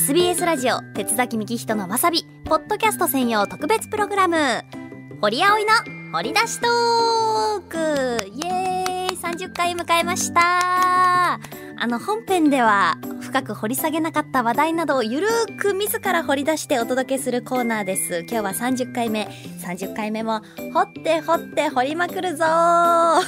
SBS ラジオ鉄崎幹人のわさびポッドキャスト専用特別プログラム、堀葵の掘り出しトーク、イエーイ、30回迎えました。本編では深く掘り下げなかった話題などをゆるーく自ら掘り出してお届けするコーナーです。今日は30回目も掘って掘りまくるぞー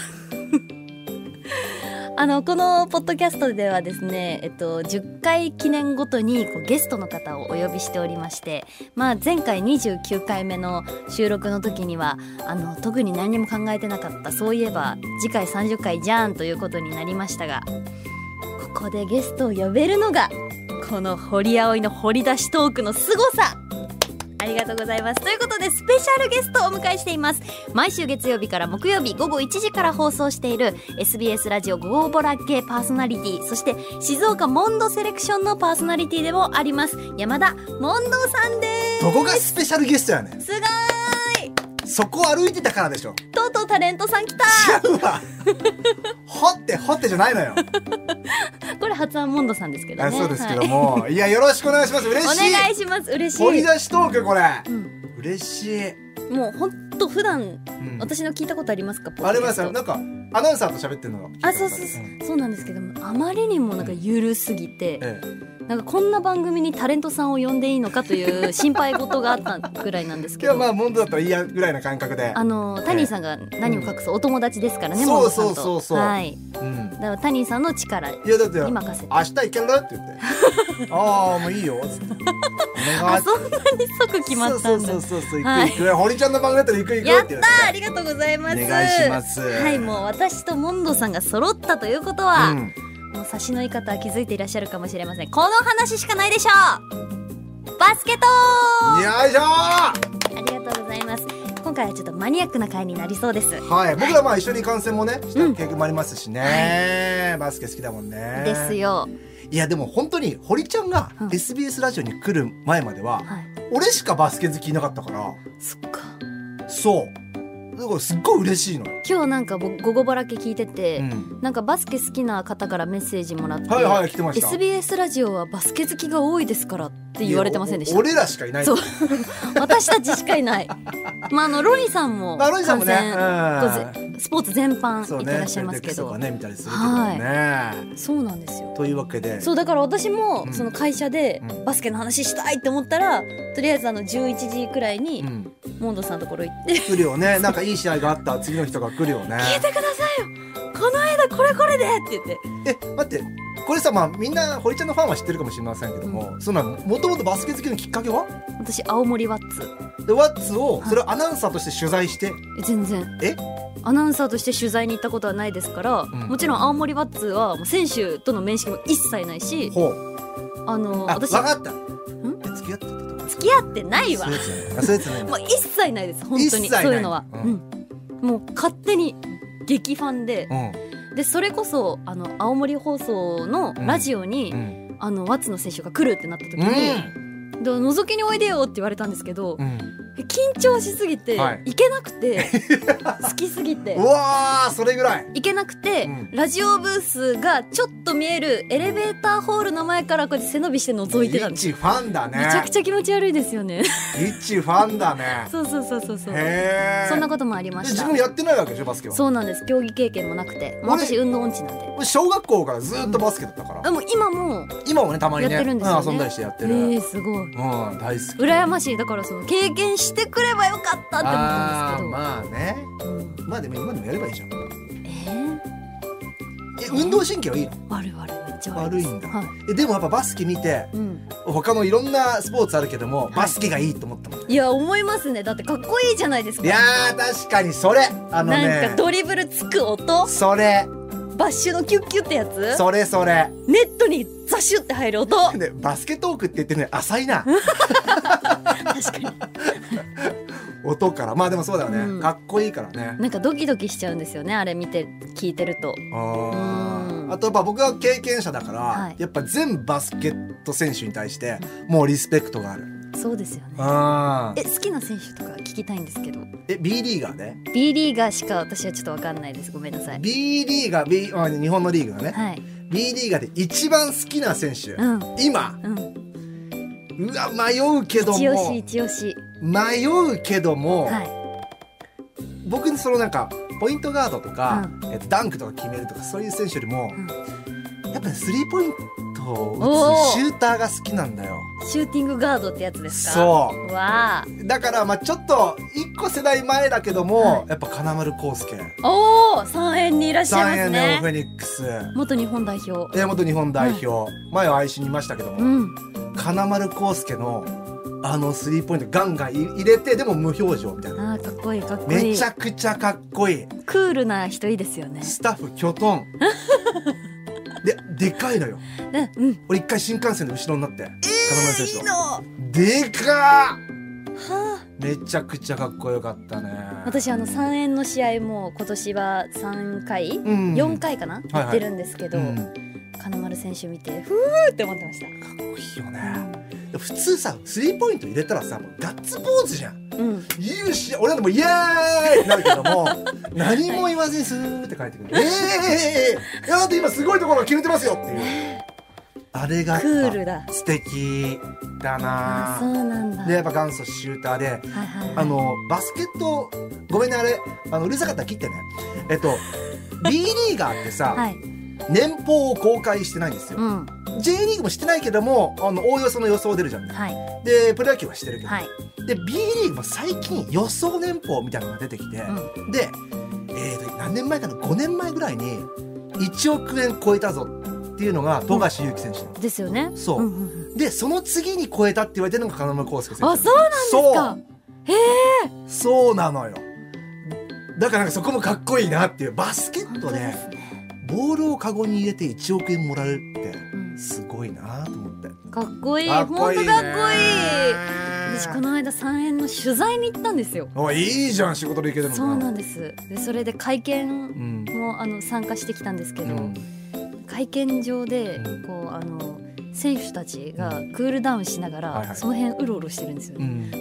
このポッドキャストではですね、10回記念ごとにゲストの方をお呼びしておりまして、前回29回目の収録の時には特に何も考えてなかった、そういえば次回30回じゃんということになりましたが、ここでゲストを呼べるのがこの堀葵の掘り出しトークの凄さ。ありがとうございます。ということでスペシャルゲストをお迎えしています。毎週月曜日から木曜日午後1時から放送している SBS ラジオゴーボラ系パーソナリティ、そして静岡モンドセレクションのパーソナリティでもあります山田モンドさんです。 どこがスペシャルゲストやねん。 すごーい。 そこを歩いてたからでしょ。 とうとうタレントさん来た。 違うわ掘ってじゃないのよこれ発案モンドさんですけどね。 そうですけども、はい、いやよろしくお願いします。嬉しい。 お願いします。嬉しい。 掘り出しトークこれ、嬉しい。 もうほんと普段、私の聞いたことありますか？ ありますよ。なんかアナウンサーと喋ってるのがそうなんですけども、あまりにもなんかゆるすぎて、なんかこんな番組にタレントさんを呼んでいいのかという心配事があったぐらいなんですけど。 いやモンドだったらいいやぐらいな感覚で、 タニーさんが何を隠すお友達ですからね、 モンドさんと。そう、 はい、だからタニーさんの力に任せて、 明日行けるって言ってああもういいよっつってそんなに即決まったんだ。 そう行く、堀ちゃんの番組だったら行くやったー、ありがとうございます。 お願いします。 はい、もう私とモンドさんが揃ったということは、もう差しの言い方は気づいていらっしゃるかもしれません。この話しかないでしょう。バスケットー。よいしょー。 ありがとうございます。今回はちょっとマニアックな回になりそうです。 はい、僕ら一緒に観戦もねした経験もありますしね、バスケ好きだもんね。 ですよ。 いやでも本当に堀ちゃんが SBS ラジオに来る前までは、俺しかバスケ好きいなかったから。 そっか。 そうだからすっごい嬉しいのよ。 今日なんか午後バラケ聞いてて、なんかバスケ好きな方からメッセージもらって、 来てました。 SBS ラジオはバスケ好きが多いですからって言われてませんでした？ 俺らしかいない。 そう私たちしかいないロニさんも観戦、スポーツ全般行ってらっしゃいますけど、 見たりするけどね。 そうなんですよ。 というわけで、 そうだから私もその会社でバスケの話したいって思ったら、とりあえず11時くらいにモンドさんのところ行って来るよね。なんかいい試合があった次の人が来るよね。 聞いてくださいよ、この間これでって言って。 待って、これさ、みんな堀ちゃんのファンは知ってるかもしれませんけども、そんなもともとバスケ好きのきっかけは？ 私青森ワッツで、ワッツをそれをアナウンサーとして取材して、 全然アナウンサーとして取材に行ったことはないですから、もちろん青森ワッツはもう選手との面識も一切ないし、私分かった。付き合ってたとか？ 付き合ってないわ。 そうですね。 もう一切ないです、本当に。そういうのは、もう勝手に激ファンで、でそれこそ青森放送のラジオに、ワッツの選手が来るってなった時に、覗きにおいでよって言われたんですけど、緊張しすぎて行けなくて、好きすぎてうわー、それぐらい行けなくて、ラジオブースがちょっと見えるエレベーターホールの前からこうやって背伸びして覗いてたんです。 一ファンだね。 めちゃくちゃ気持ち悪いですよね。 一ファンだね。 そうへー、 そんなこともありました。 自分やってないわけでしょ、バスケは？ そうなんです。競技経験もなくて、私運動音痴なんで。 小学校からずっとバスケだったから、 もう今もね、たまにねやってるんですよね。 遊んだりしてやってる。 すごい、 大好き。 羨ましい。だからその経験してくればよかったって思ったんですけど。 でも今でもやればいいじゃん。運動神経はいいの？ 悪いめっちゃ悪いんだ。でもやっぱバスケ見て、他のいろんなスポーツあるけども、バスケがいいと思ったもん。 いや思いますね。だってかっこいいじゃないですか。 いやー確かにそれなんかドリブルつく音、 それバッシュのキュッキュってやつ、 それネットにザシュって入る音でバスケトークって言ってね、浅いな確かに音からでもそうだよね、かっこいいからね。 なんかドキドキしちゃうんですよね、あれ見て聞いてると。 あとやっぱ僕は経験者だから、やっぱ全バスケット選手に対してもうリスペクトがある。 そうですよね。好きな選手とか聞きたいんですけど。 B リーガーね。 B リーガーしか私はちょっと分かんないです、ごめんなさい。 B リーガー、日本のリーグがね、B リーガーで一番好きな選手、今、 うわ迷うけども、 一押し一押し。 迷うけども、 はい、 僕そのなんかポイントガードとか、ダンクとか決めるとかそういう選手よりも、やっぱりスリーポイントを打つシューターが好きなんだよ。 シューティングガードってやつですか。 そうわだからまあちょっと一個世代前だけども、やっぱ金丸康介、 おお3円にいらっしゃいます 3円ネね。 オフェニックス、 元日本代表。 元日本代表、前は愛心にいましたけども、金丸康介のスリーポイントガンガン入れて、でも無表情みたいな。 かっこいいかっこいい。 めちゃくちゃかっこいい。 クールな人いいですよね。 スタッフキョトンでかいのよ。俺一回新幹線の後ろになって、金丸選手のでかー、めちゃくちゃかっこよかったね。 私3円の試合も今年は3回、4回かな、行ってるんですけど、金丸選手見てふーって思ってました。かっこいいよね。普通さスリーポイント入れたらさガッツポーズじゃん。言うし、俺らでもイエーイってなるけども何も言わずにスーって帰ってくる。だって今すごいところ決めてますよっていう、あれがクールだ、 素敵だな。 そうなんだ。 でやっぱ元祖シューターで、バスケット、ごめんねあれうるさかったら切ってね。B リーガーってさ、年俸を公開してないんですよ。J リーグもしてないけども、おおよその予想出るじゃん。でプロ野球はしてるけど、で B リーグも最近予想年俸みたいなのが出てきて、で何年前かな、5年前ぐらいに1億円超えたぞっていうのが富樫勇樹選手なんですよね。 そう、でその次に超えたって言われてるのが金丸康介選手。 あ、そうなんですか。へえ、 そうなのよ。だからなんかそこもかっこいいなっていう。バスケットでボールをカゴに入れて1億円もらえるってすごいなと思って。 かっこいい、本当かっこいい。私この間3円の取材に行ったんですよ。 いいじゃん、仕事で行けるの。 そうなんです。でそれで会見も参加してきたんですけど、会見場でこう選手たちがクールダウンしながらその辺うろうろしてるんですよ。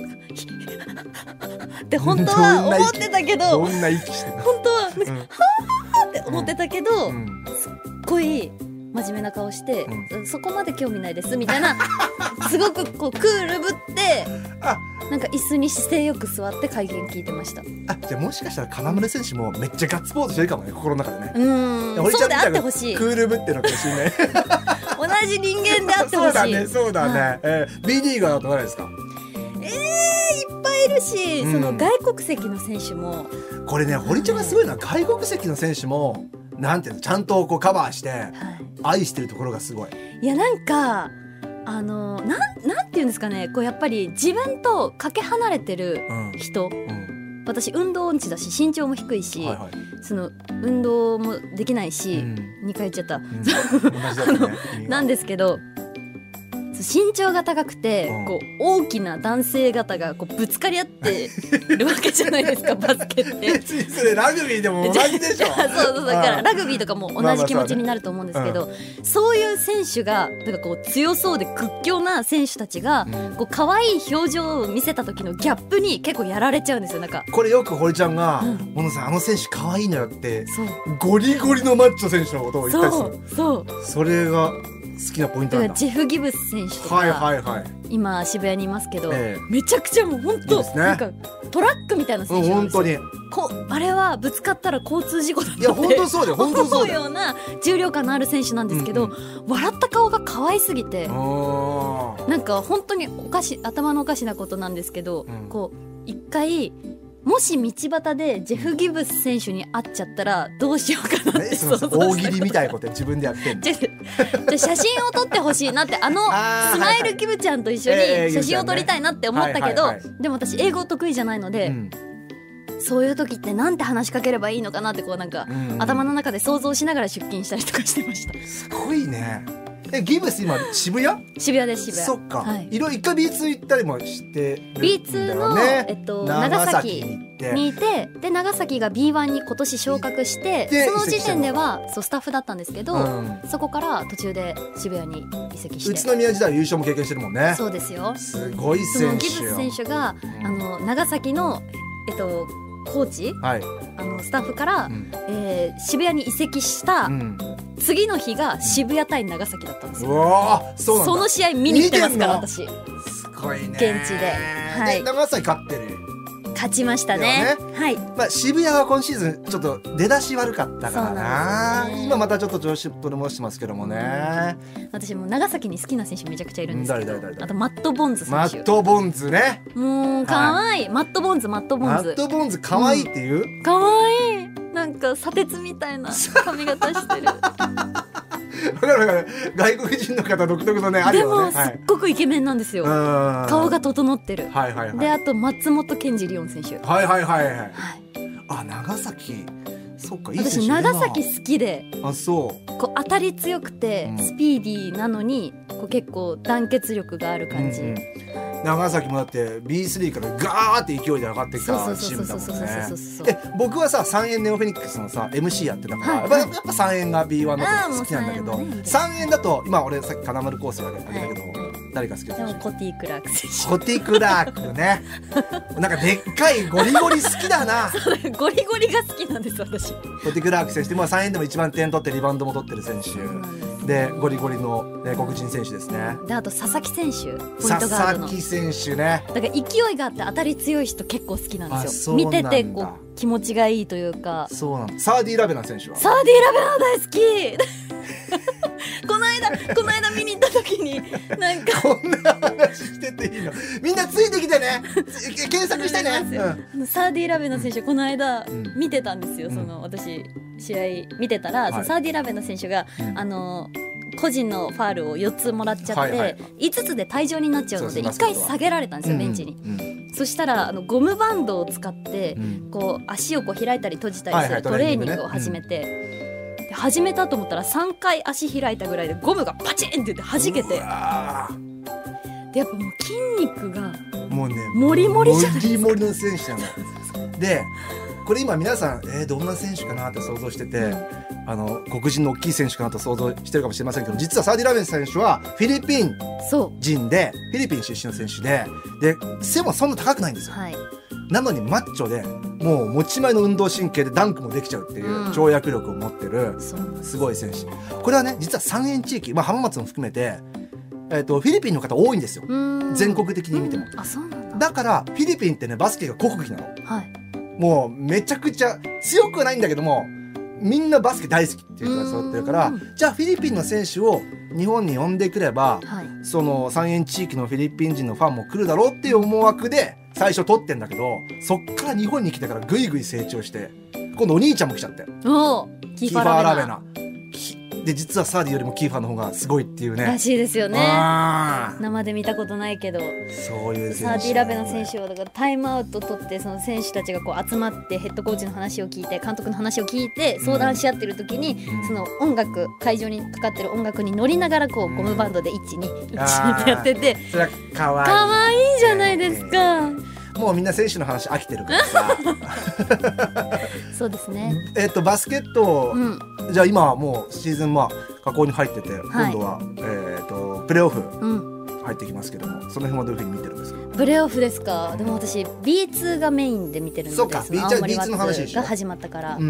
で本当は思ってたけど、 どんな息してるの？ 本当ははーって思ってたけど、すっごい真面目な顔して、そこまで興味ないですみたいなすごくこうクールぶってなんか椅子に姿勢よく座って会見聞いてました。 じゃあもしかしたら金丸選手もめっちゃガッツポーズしてるかもね、心の中でね。 そうであってほしい。 クールぶってるのかもしれない同じ人間であってほしい。 そうだね、そうだね。B リーガーだと誰ですか？ いっぱいいるし、その外国籍の選手も。これね、堀ちゃんがすごいのは外国籍の選手もなんていうの、ちゃんとこうカバーして愛してるところがすごい。 いやなんかなんていうんですかね、こうやっぱり自分とかけ離れてる人、私運動音痴だし身長も低いし、その運動もできないし、2回言っちゃった、なんですけど、身長が高くてこう大きな男性方がこうぶつかり合ってるわけじゃないですかバスケって。 別にそれラグビーでも同じでしょ。 そうだからラグビーとかも同じ気持ちになると思うんですけど、そういう選手がなんかこう強そうで屈強な選手たちがこう可愛い表情を見せた時のギャップに結構やられちゃうんですよ。なんかこれよく堀ちゃんが「小野さん選手可愛いのよ」ってゴリゴリのマッチョ選手のことを言ったりする。それが好きなポイントなんだ。 ジェフ・ギブス選手とか、今渋谷にいますけど、めちゃくちゃもう本当なんかトラックみたいな選手なんですよ。あれはぶつかったら交通事故だって思うような重量感のある選手なんですけど、笑った顔が可愛すぎて、なんか本当に頭のおかしなことなんですけど、こう一回もし道端でジェフ・ギブス選手に会っちゃったらどうしようかなって想像した。 大喜利みたいなこと自分でやってんの。 じゃ写真を撮ってほしいなって、スマイルキムちゃんと一緒に写真を撮りたいなって思ったけど、でも私英語得意じゃないので、そういう時ってなんて話しかければいいのかなってこうなんか頭の中で想像しながら出勤したりとかしてました。 すごいね。ギブス今渋谷？ 渋谷です。渋谷。 そっか。いろいろ一回 B2 行ったりもしてるんだよね。 B2 の長崎にいて、で長崎が B1 に今年昇格して、その時点ではスタッフだったんですけど、そこから途中で渋谷に移籍して。 宇都宮時代優勝も経験してるもんね。 そうですよ。 すごい選手よ。 そのギブス選手が長崎のコーチ、スタッフから、渋谷に移籍した次の日が渋谷対長崎だったんですよ。 そうなんだ。 その試合見に行ってますから私。 すごいね。 現地で、はい、 長崎勝ってる。 勝ちましたね。はい。 まあ渋谷は今シーズンちょっと出だし悪かったからな。今またちょっと調子取り戻してますけどもね。 私も長崎に好きな選手めちゃくちゃいるんですけど。 誰あとマット・ボンズ選手。 マット・ボンズね。 もう可愛い。マット・ボンズ。マット・ボンズ可愛いっていう？可愛い。なんか砂鉄みたいな髪型してる。 わかる。外国人の方独特のねあるよね。 でもすっごくイケメンなんですよ。顔が整ってる。であと松本健二リオン選手。はい。あ、長崎。そっか、いい選手。私長崎好きで。あ、そう。こう当たり強くてスピーディーなのにこう結構団結力がある感じ。 長崎もだって B3 からガーって勢いで上がってきたチームだもんね。僕はさ3円ネオフェニックスのさ MC やってたから、やっぱ3円が B1 の好きなんだけど、3円だと今俺さっき金丸コースあげたけど、誰が好きだった？ でもコティ・クラーク選手。 コティ・クラークね。なんかでっかいゴリゴリ好きだな。 ゴリゴリが好きなんです私。 コティ・クラーク選手って3円でも一番点取ってリバウンドも取ってる選手で、ゴリゴリの、ね、黒人選手ですね。 であと佐々木選手、ポイントガードの佐々木選手ね。 だから勢いがあって当たり強い人結構好きなんですよ。見ててこう気持ちがいいというか。 そうなんだ。サーディ・ラベナ選手は？ サーディ・ラベナ大好き。この間見に行った時になんかこんな話してていいの？みんなついてきてね。検索してね。 サーディ・ラベナ選手この間見てたんですよ。その私試合見てたら、サーディ・ラベナ選手が個人のファールを4つもらっちゃって、5つで退場になっちゃうので1回下げられたんですよ、ベンチに。そしたらゴムバンドを使ってこう足をこう開いたり閉じたりするトレーニングを始めて、始めたと思ったら3回足開いたぐらいでゴムがパチンって言って弾けて、でやっぱもう筋肉がもうねモリモリじゃないですか。モリモリの選手なので、これ今皆さんどんな選手かなって想像してて、黒人の大きい選手かなと想像してるかもしれませんけど、実はサーディ・ラベン選手はフィリピン人でフィリピン出身の選手で背もそんな高くないんですよ。なのにマッチョでもう持ち前の運動神経でダンクもできちゃうっていう跳躍力を持ってるすごい選手。これはね実は3円地域、浜松も含めて、フィリピンの方多いんですよ、全国的に見ても。だからフィリピンってねバスケが国技なの、もうめちゃくちゃ強くはないんだけどもみんなバスケ大好きっていう人が揃ってるから、じゃあフィリピンの選手を日本に呼んでくれば、その3円地域のフィリピン人のファンも来るだろうっていう思惑で最初取ってんだけど、そっから日本に来てからぐいぐい成長して今度お兄ちゃんも来ちゃって、キーファー・ラベナで、実はサーディよりもキーファーの方がすごいっていうねらしいですよね。生で見たことないけど、そういうサーディ・ラベナ選手はだからタイムアウト取って、その選手たちがこう集まってヘッドコーチの話を聞いて監督の話を聞いて相談し合ってる時に、その音楽会場にかかってる音楽に乗りながらこうゴムバンドで1,2,1,2ってやってて、それはかわいいじゃないですか。もうみんな選手の話飽きてるからさそうですね。バスケット、じゃあ今はもうシーズン加工に入ってて、今度は、プレーオフ入ってきますけども、その辺はどういうふうに見てるんですか？プレーオフですか。でも私 B2 がメインで見てるので、そうか、青森ワッツが始まったから、で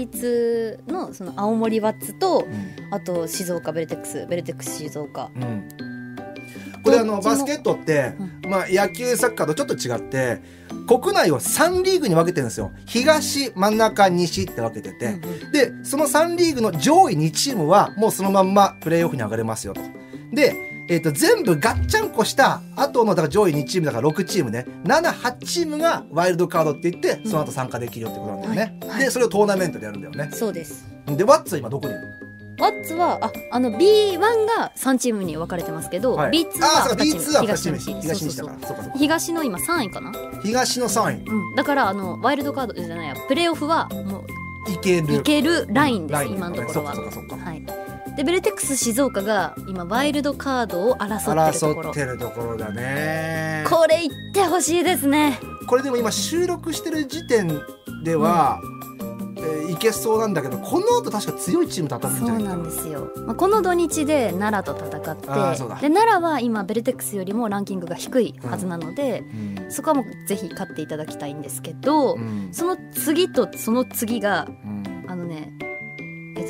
B2 のその青森ワッツと、あと静岡ベルテックス静岡、これバスケットって、野球サッカーとちょっと違って国内を3リーグに分けてるんですよ。東、真ん中、西って分けてて、でその3リーグの上位2チームはもうそのまんまプレーオフに上がれますよと。で、全部ガッチャンコした後のだから上位2チームだから6チームね、7、8チームがワイルドカードって言ってその後参加できるよってことなんだよね、でそれをトーナメントでやるんだよね。そうです。でワッツは今どこにいるの？ワッツはB1 が3チームに分かれてますけど、B2 は2チーム、東だから、東の今3位かな。東の3位、だからワイルドカードじゃないや、プレーオフはもういけるラインです、今のところは。でベルテックス静岡が今ワイルドカードを争ってるところだね。これ言ってほしいですね。これでも今収録してる時点では、いけそうなんだけど、この後確か強いチームと当たるんじゃないかな。そうなんですよ、この土日で奈良と戦って、で奈良は今ベルテックスよりもランキングが低いはずなので、そこはもうぜひ勝っていただきたいんですけど、その次とその次が、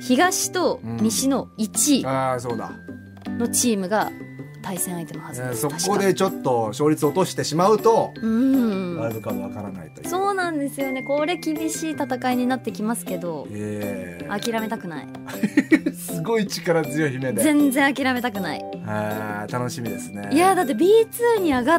東と西の1位ああそうだのチームが対戦相手のはずです。 そこでちょっと勝率を落としてしまうと、ワうんールドカップわからないという。 そうなんですよね。これ厳しい戦いになってきますけど、諦めたくない。 すごい力強い姫で。 全然諦めたくない。 楽しみですね。 いやだって B2 に上がって、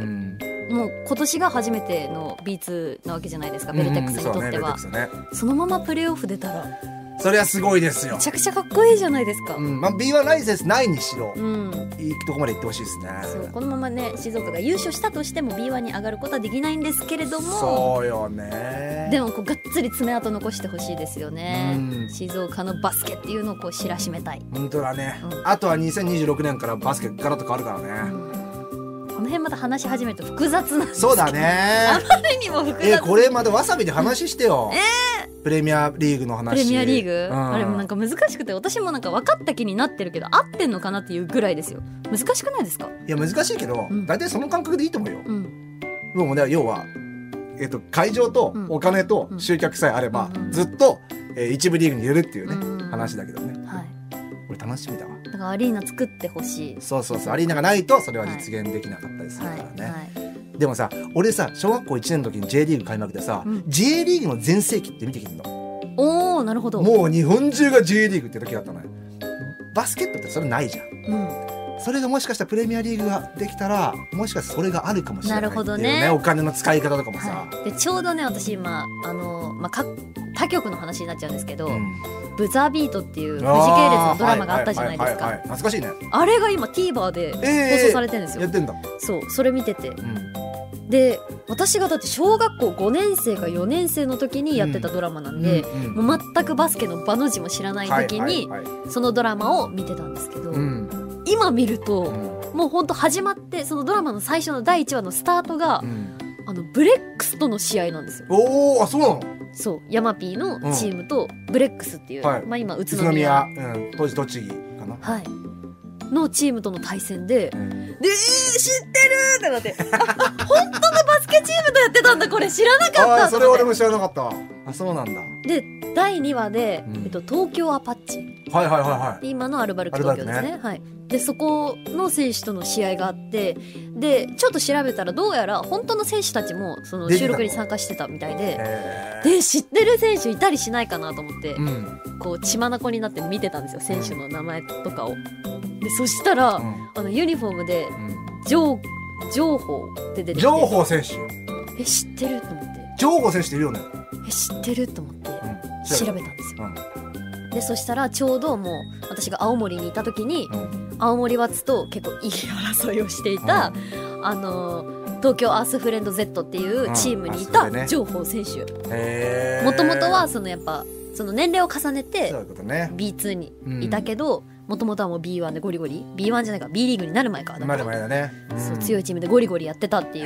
もう今年が初めての B2 なわけじゃないですか、ベルテックスにとっては。そのままプレーオフ出たらそれはすごいですよ。 めちゃくちゃかっこいいじゃないですか。 B1 ライセンスないにしろ、いいとこまで行ってほしいですね。 そうこのままね静岡が優勝したとしても B1 に上がることはできないんですけれども、 そうよね。 でもこうがっつり爪痕残してほしいですよね。静岡のバスケっていうのをこう知らしめたい。 本当だね、あとは2026年からバスケガラッと変わるからね、 この辺また話し始めると複雑なんですけど。 そうだね。 あまりにも複雑。 これまたわさびで話してよ。プレミアリーグの話。 プレミアリーグ、あれもなんか難しくて、私もなんか分かった気になってるけど合ってんのかなっていうぐらいですよ。難しくないですか？ いや難しいけど、大体その感覚でいいと思うよ。もうね要は、会場とお金と集客さえあれば、ずっと、一部リーグに入れるっていうね、話だけどね。これ楽しみだわ。 だからアリーナ作ってほしい。 そうアリーナがないとそれは実現できなかったりするからね。でもさ、俺さ小学校1年の時に J リーグ開幕でさ、J リーグの全盛期って見てきてんの。 おーなるほど。 もう日本中が J リーグって時だったのよ。バスケットってそれないじゃん、それがもしかしたらプレミアリーグができたら、もしかしたらそれがあるかもしれないっていうね。なるほどね。お金の使い方とかもさ、 でちょうどね私今他局の話になっちゃうんですけど、ブザービートっていうフジ系列のドラマがあったじゃないですか。 懐かしいね。 あれが今 TVer で放送されてるんですよ。 やってんだ。 そうそれ見てて、で私がだって小学校5年生か4年生の時にやってたドラマなんで、もう全くバスケの場の字も知らない時にそのドラマを見てたんですけど、今見ると、もうほんと始まってそのドラマの最初の第1話のスタートが、ブレックスとの試合なんですよ。 おー、あ、そうなの？ そうヤマピーのチームとブレックスっていう、今宇都宮、 当時栃木かな、 のチームとの対戦で、知ってるってなって本当のバスケチームとやってたんだ、これ知らなかった。 それ俺も知らなかったわ。あ、そうなんだ。で第2話で、東京アパッチ、今のアルバルク東京ですね。でそこの選手との試合があって、でちょっと調べたらどうやら本当の選手たちもその収録に参加してたみたいで、知ってる選手いたりしないかなと思って、こう血眼になって見てたんですよ、選手の名前とかを。でそしたら、ユニフォームで情報って出てきて、 情報選手知ってると思って、 情報選手っているよね。 知ってると思って調べたんですよ。でそしたらちょうどもう私が青森にいた時に、青森ワッツと結構いい争いをしていた、東京アースフレンド Z っていうチームにいた情報選手、もともとはそのやっぱその年齢を重ねて B2 にいたけど、もともとはもう B1 でゴリゴリ B1 じゃないか B リーグになる前か、 なる前だね、 そう強いチームでゴリゴリやってたっていう。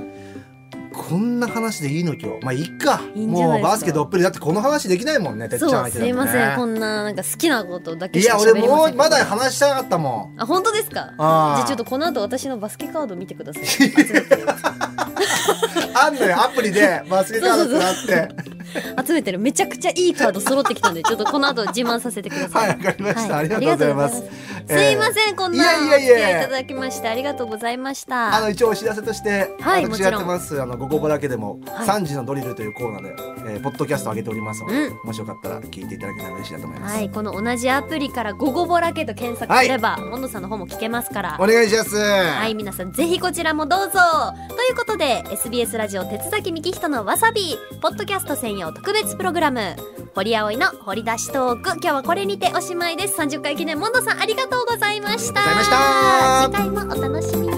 こんな話でいいの今日。まあいいか。もうバスケどっぷりだってこの話できないもんね。てっちゃん相手だとね。 すいません、こんななんか好きなことだけしか喋りません。 いや俺もうまだ話したかったもん。 あ、本当ですか。じゃあちょっとこの後私のバスケカード見てください。集めてるあんのよ、アプリでバスケカードってなって集めてる。めちゃくちゃいいカード揃ってきたんで、ちょっとこの後自慢させてください。 はい、わかりました、ありがとうございます。 すいません、こんなお付き合いいただきましてありがとうございました。 一応お知らせとして、私やってます午後ぼらけでも3時のドリルというコーナーで、ポッドキャスト上げておりますので、もしよかったら聞いていただけたら嬉しいなと思います。 この同じアプリから午後ぼらけと検索すれば、モンドさんの方も聞けますから、 お願いします。 皆さんぜひこちらもどうぞ。ということで SBS ラジオ鉄崎幹人のわさびポッドキャスト専用特別プログラム、堀葵の掘り出しトーク、今日はこれにておしまいです。30回記念、モンドさんありがとうございました。 ありがとうございました。 次回もお楽しみに。